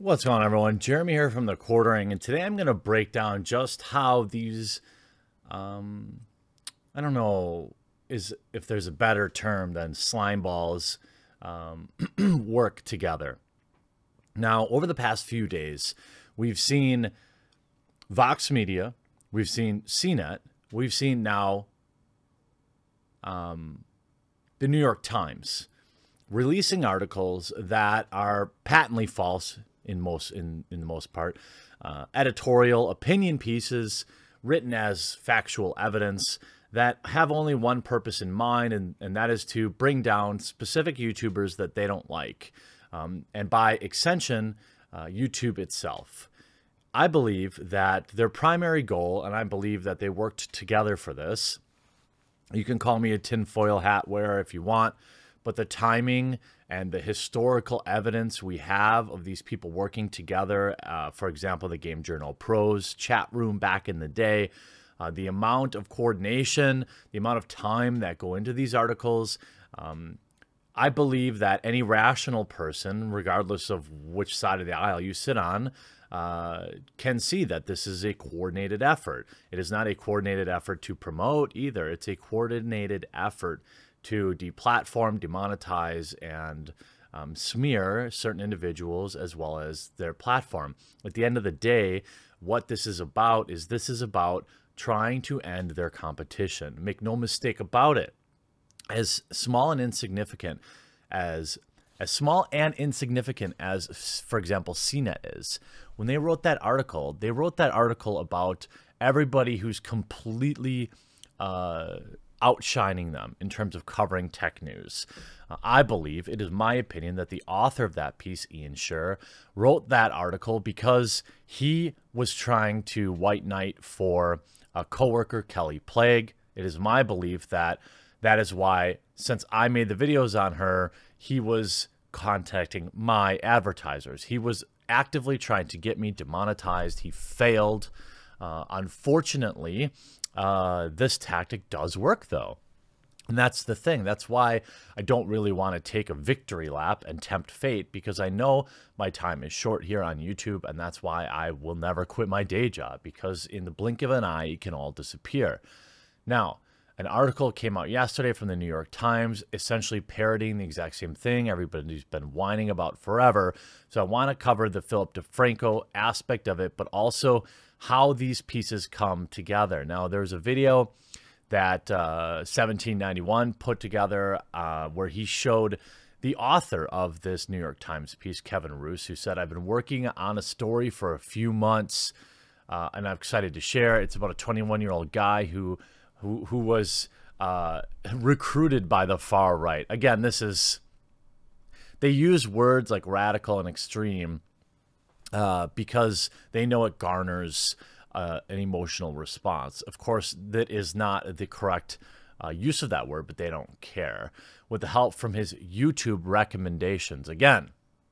What's going on, everyone? Jeremy here from The Quartering, and today I'm going to break down just how these, I don't know if there's a better term than slime balls, work together. Now, over the past few days, we've seen Vox Media, we've seen CNET, we've seen now the New York Times releasing articles that are patently false in the most part, editorial opinion pieces written as factual evidence that have only one purpose in mind, and that is to bring down specific YouTubers that they don't like, and by extension, YouTube itself. I believe that their primary goal, and I believe that they worked together for this. You can call me a tinfoil hat wearer if you want, but the timing and the historical evidence we have of these people working together, for example, the Game Journal Pros chat room back in the day, the amount of coordination, the amount of time that go into these articles, I believe that any rational person, regardless of which side of the aisle you sit on, can see that this is a coordinated effort. It is not a coordinated effort to promote either. It's a coordinated effort to deplatform, demonetize, and smear certain individuals as well as their platform. At the end of the day, what this is about trying to end their competition. Make no mistake about it. As small and insignificant as, for example, CNET is, when they wrote that article about everybody who's completely outshining them in terms of covering tech news. I believe, it is my opinion, that the author of that piece, Ian Scher, wrote that article because he was trying to white knight for a coworker, Kelly Plague. It is my belief that that is why, since I made the videos on her, he was contacting my advertisers. He was actively trying to get me demonetized. He failed. Unfortunately, this tactic does work, though. And that's the thing. That's why I don't really want to take a victory lap and tempt fate, because I know my time is short here on YouTube, and that's why I will never quit my day job, because in the blink of an eye, it can all disappear. Now, an article came out yesterday from the New York Times, essentially parroting the exact same thing everybody's been whining about forever. So I want to cover the Philip Defranco aspect of it, but also how these pieces come together. Now, there's a video that 1791 put together where he showed the author of this New York Times piece, Kevin Roose, who said, "I've been working on a story for a few months, and I'm excited to share. It's about a 21-year-old guy who was recruited by the far right." Again, they use words like radical and extreme because they know it garners an emotional response. Of course, that is not the correct use of that word, but they don't care. With the help from his YouTube recommendations, again,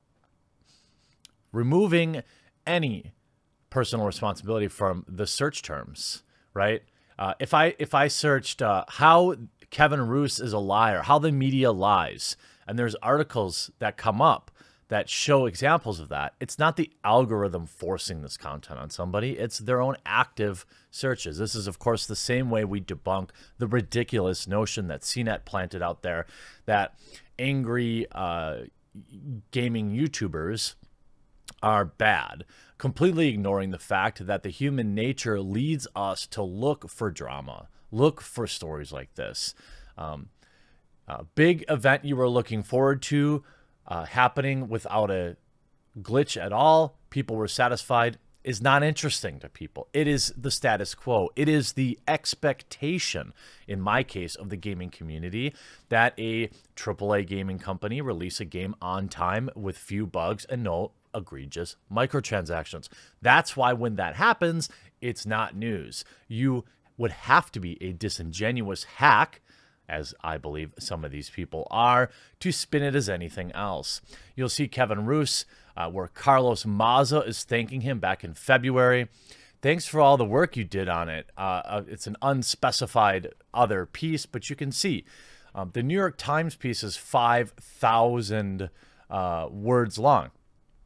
removing any personal responsibility from the search terms, right? If I searched how Kevin Roose is a liar, how the media lies, and there's articles that come up that show examples of that, it's not the algorithm forcing this content on somebody. It's their own active searches. This is, of course, the same way we debunk the ridiculous notion that CNET planted out there that angry gaming YouTubers are bad, completely ignoring the fact that the human nature leads us to look for drama, look for stories like this. A big event you were looking forward to happening without a glitch at all, people were satisfied, is not interesting to people. It is the status quo. It is the expectation, in my case, of the gaming community, that a AAA gaming company release a game on time with few bugs and no egregious microtransactions. That's why when that happens, it's not news. You would have to be a disingenuous hack, as I believe some of these people are, to spin it as anything else. You'll see Kevin Roose, where Carlos Maza is thanking him back in February. Thanks for all the work you did on it. It's an unspecified other piece, but you can see the New York Times piece is 5,000 words long.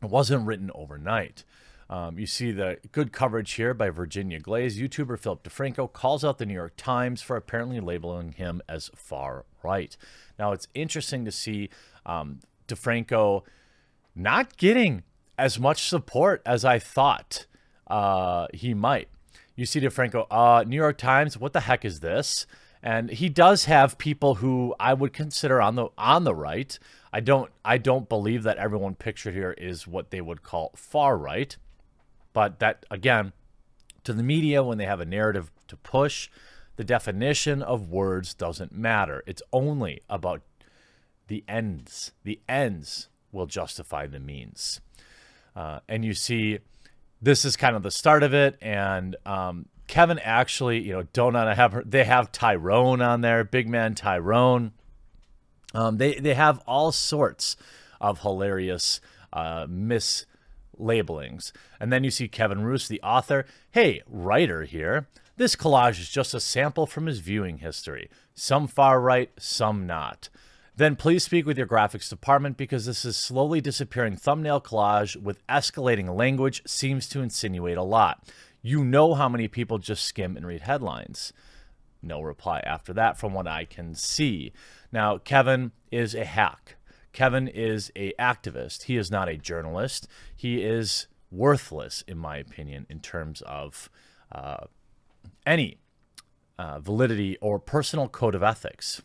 It wasn't written overnight. You see the good coverage here by Virginia Glaze. YouTuber Philip Defranco calls out the New York Times for apparently labeling him as far right. Now, it's interesting to see Defranco not getting as much support as I thought he might. You see Defranco, New York Times, what the heck is this? And he does have people who I would consider on the right. I don't believe that everyone pictured here is what they would call far right. But that, again, to the media, when they have a narrative to push, the definition of words doesn't matter. It's only about the ends. The ends will justify the means. And you see, this is kind of the start of it. And Kevin actually, you know, they have Tyrone on there, big man Tyrone. They have all sorts of hilarious mislabelings. And then you see Kevin Roos, the author. Hey, writer here. This collage is just a sample from his viewing history. Some far right, some not. Then please speak with your graphics department because this is slowly disappearing thumbnail collage with escalating language seems to insinuate a lot. You know how many people just skim and read headlines. No reply after that from what I can see. Now, Kevin is a hack. Kevin is an activist. He is not a journalist. He is worthless, in my opinion, in terms of any validity or personal code of ethics.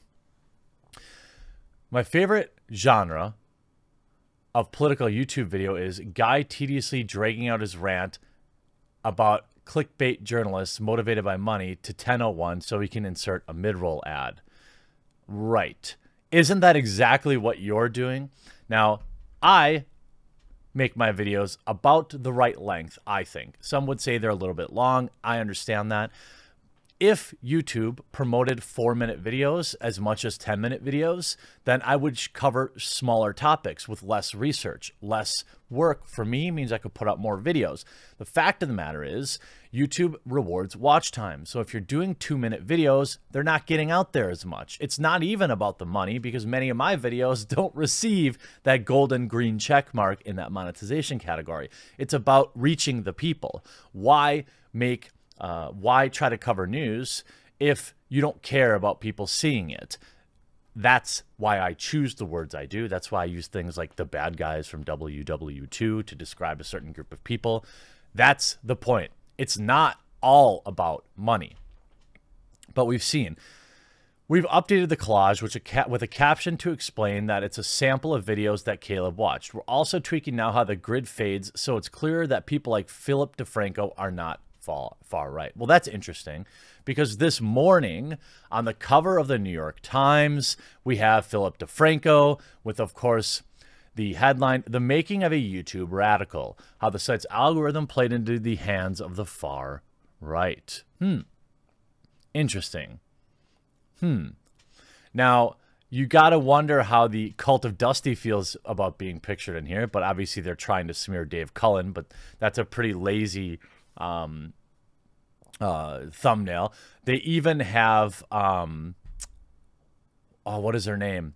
My favorite genre of political YouTube video is guy tediously dragging out his rant about clickbait journalists motivated by money to 10:01 so he can insert a mid-roll ad. Right. Isn't that exactly what you're doing? Now, I make my videos about the right length, I think. Some would say they're a little bit long. I understand that. If YouTube promoted 4-minute videos as much as 10-minute videos, then I would cover smaller topics with less research. Less work for me means I could put out more videos. The fact of the matter is YouTube rewards watch time. So if you're doing 2-minute videos, they're not getting out there as much. It's not even about the money because many of my videos don't receive that golden green check mark in that monetization category. It's about reaching the people. Why try to cover news if you don't care about people seeing it? That's why I choose the words I do. That's why I use things like the bad guys from WW2 to describe a certain group of people. That's the point. It's not all about money. But we've updated the collage with a caption to explain that it's a sample of videos that Caleb watched. We're also tweaking now how the grid fades so it's clear that people like Philip Defranco are not far right. Well, that's interesting because this morning on the cover of the New York Times, we have Philip Defranco with, of course, the headline, "The Making of a YouTube Radical, How the Site's Algorithm Played into the Hands of the Far Right." Interesting. Now, you got to wonder how the cult of Dusty feels about being pictured in here, but obviously they're trying to smear Dave Cullen, but that's a pretty lazy thumbnail. They even have what is her name?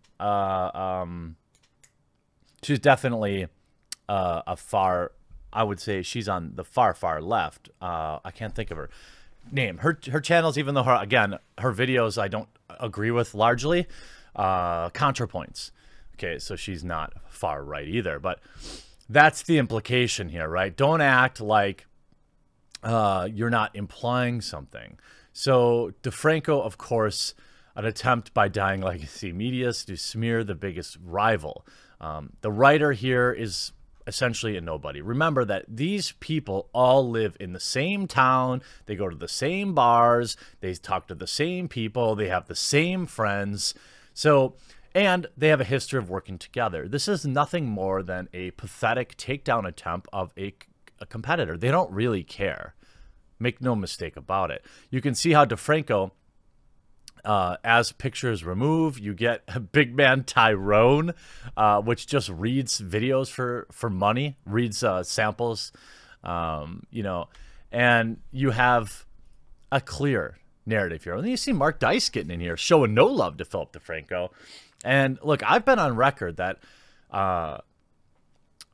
She's definitely a far, I would say she's on the far left. I can't think of her name. Her channels, even though her videos I don't agree with largely, ContraPoints. Okay, so she's not far right either, but that's the implication here, right? Don't act like you're not implying something. So Defranco, of course, an attempt by Dying Legacy Media to smear the biggest rival. The writer here is essentially a nobody. Remember that these people all live in the same town. They go to the same bars. They talk to the same people. They have the same friends. And they have a history of working together. This is nothing more than a pathetic takedown attempt of a competitor. They don't really care. Make no mistake about it. You can see how Defranco, as pictures remove, you get a big man Tyrone, which just reads videos for money, reads samples, you know, and you have a clear narrative here. And then you see Mark Dice getting in here, showing no love to Philip Defranco. And look, I've been on record that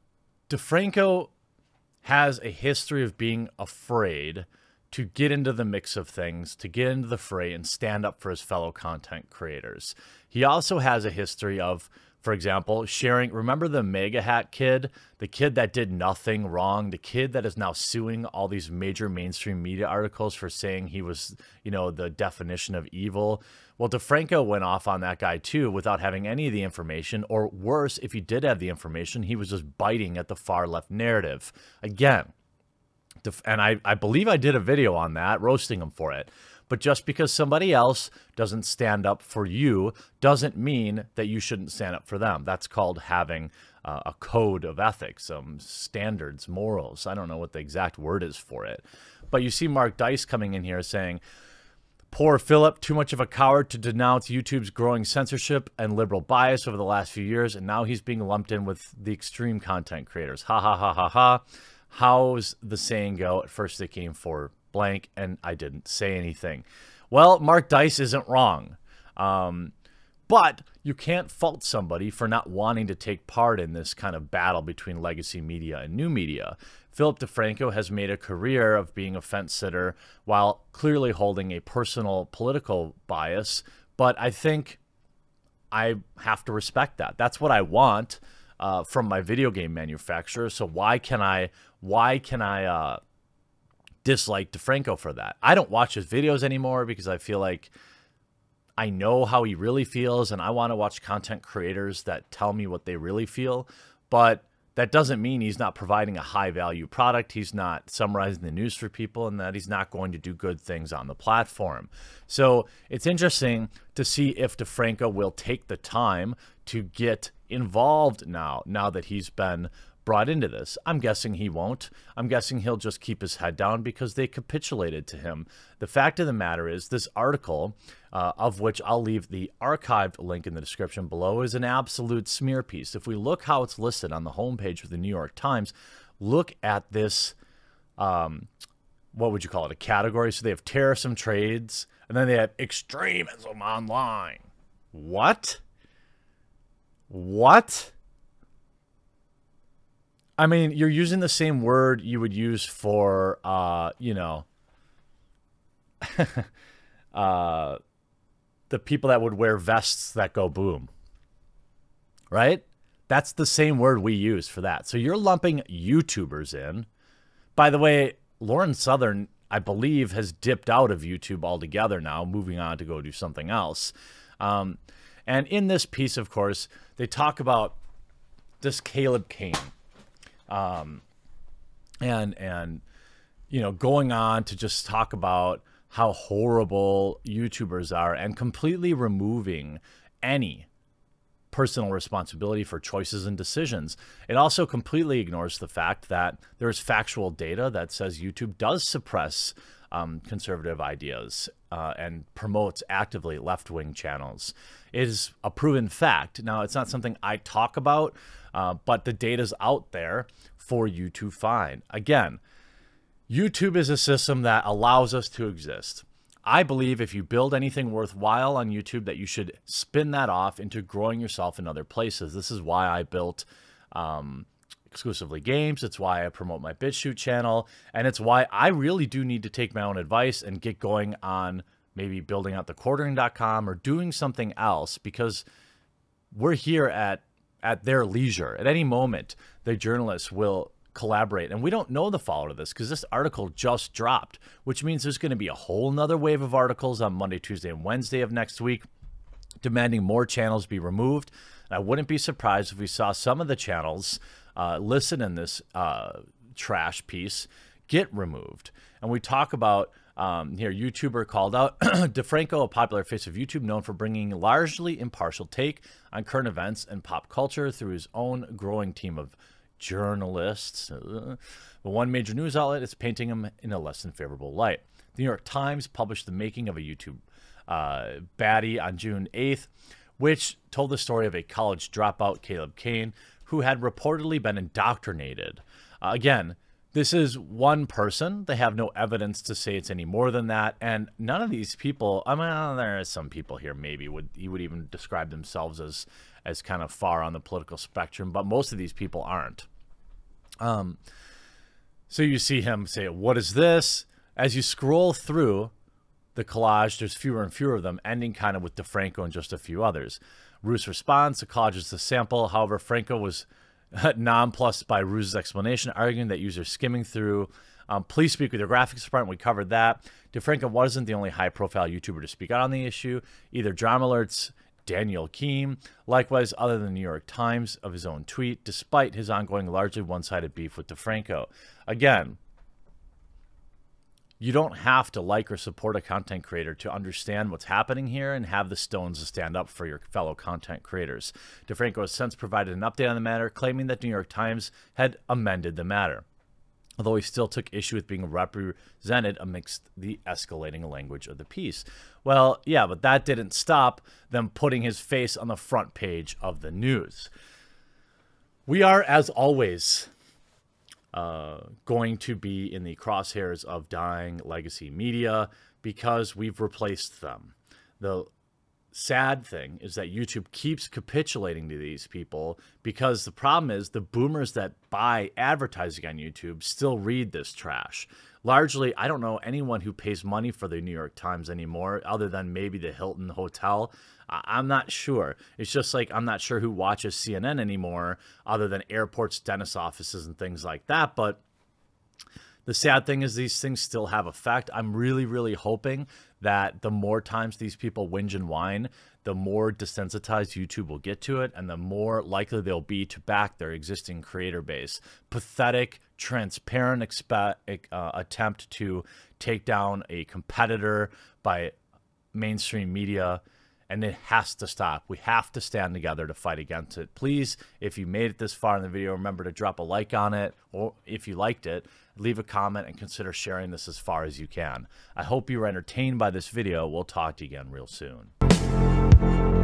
DeFranco has a history of being afraid to get into the mix of things, to get into the fray and stand up for his fellow content creators. He also has a history of, for example, sharing, remember the Mega Hat kid, the kid that did nothing wrong, the kid that is now suing all these major mainstream media articles for saying he was, you know, the definition of evil. Well, DeFranco went off on that guy too without having any of the information, or worse, if he did have the information, he was just biting at the far left narrative. Again, and I believe I did a video on that, roasting him for it. But just because somebody else doesn't stand up for you doesn't mean that you shouldn't stand up for them. That's called having a code of ethics, standards, morals. I don't know what the exact word is for it. But you see Mark Dice coming in here saying, poor Philip, too much of a coward to denounce YouTube's growing censorship and liberal bias over the last few years, and now he's being lumped in with the extreme content creators. Ha ha ha ha ha. How's the saying go? At first they came for blank, and I didn't say anything. Well, Mark Dice isn't wrong. But you can't fault somebody for not wanting to take part in this kind of battle between legacy media and new media. Philip Defranco has made a career of being a fence sitter while clearly holding a personal political bias, but I think I have to respect that. That's what I want from my video game manufacturer. So why can I dislike DeFranco for that? I don't watch his videos anymore because I feel like I know how he really feels, and I want to watch content creators that tell me what they really feel. But that doesn't mean he's not providing a high value product. He's not summarizing the news for people, and that he's not going to do good things on the platform. So it's interesting to see if DeFranco will take the time to get involved now that he's been brought into this. I'm guessing he won't. I'm guessing he'll just keep his head down because they capitulated to him. The fact of the matter is this article, of which I'll leave the archived link in the description below, is an absolute smear piece. If we look how it's listed on the homepage of the New York Times, look at this, what would you call it, a category? So they have terrorism trades, and then they have extremism online. What? What? I mean, you're using the same word you would use for, you know, the people that would wear vests that go boom, right? That's the same word we use for that. So you're lumping YouTubers in. By the way, Lauren Southern, I believe, has dipped out of YouTube altogether now, moving on to go do something else. And in this piece, of course, they talk about this Caleb Kane. And you know, going on to just talk about how horrible YouTubers are and completely removing any personal responsibility for choices and decisions. It also completely ignores the fact that there's factual data that says YouTube does suppress conservative ideas and promotes actively left-wing channels. It is a proven fact. Now, it's not something I talk about, but the data's out there for you to find. Again, YouTube is a system that allows us to exist. I believe if you build anything worthwhile on YouTube that you should spin that off into growing yourself in other places. This is why I built exclusively games. It's why I promote my BitChute channel. And it's why I really do need to take my own advice and get going on maybe building out the quartering.com or doing something else, because we're here at their leisure. At any moment, the journalists will collaborate. And we don't know the follow to this because this article just dropped, which means there's going to be a whole nother wave of articles on Monday, Tuesday, and Wednesday of next week demanding more channels be removed. And I wouldn't be surprised if we saw some of the channels listed in this trash piece get removed. And we talk about here, YouTuber called out DeFranco, a popular face of YouTube known for bringing largely impartial take on current events and pop culture through his own growing team of journalists. But one major news outlet is painting him in a less than favorable light. The New York Times published the making of a YouTube baddie on June 8th, which told the story of a college dropout, Caleb Kane, who had reportedly been indoctrinated. Again, this is one person. They have no evidence to say it's any more than that. And none of these people, I mean, there are some people here maybe would even describe themselves as kind of far on the political spectrum, but most of these people aren't. So you see him say, "What is this?" As you scroll through the collage, there's fewer and fewer of them, ending kind of with DeFranco and just a few others. Ruth's response: the collage is the sample. However, Franco was nonplussed by Ruth's explanation, arguing that users skimming through. Please speak with your graphics department. We covered that. DeFranco wasn't the only high-profile YouTuber to speak out on the issue. Either Drama Alert's Daniel Keem, likewise, other than the New York Times, of his own tweet, despite his ongoing largely one-sided beef with DeFranco. Again, you don't have to like or support a content creator to understand what's happening here and have the stones to stand up for your fellow content creators. DeFranco has since provided an update on the matter, claiming that the New York Times had amended the matter, although he still took issue with being represented amidst the escalating language of the piece. Well, yeah, but that didn't stop them putting his face on the front page of the news. We are, as always, going to be in the crosshairs of dying legacy media because we've replaced them. The sad thing is that YouTube keeps capitulating to these people because the problem is the boomers that buy advertising on YouTube still read this trash. Largely, I don't know anyone who pays money for the New York Times anymore other than maybe the Hilton Hotel. I'm not sure. It's just like I'm not sure who watches CNN anymore other than airports, dentist offices, and things like that. But the sad thing is these things still have effect. I'm really, really hoping that the more times these people whinge and whine, the more desensitized YouTube will get to it and the more likely they'll be to back their existing creator base. Pathetic, transparent attempt to take down a competitor by mainstream media. And it has to stop. We have to stand together to fight against it. Please, if you made it this far in the video, remember to drop a like on it. Or if you liked it, leave a comment and consider sharing this as far as you can. I hope you were entertained by this video. We'll talk to you again real soon.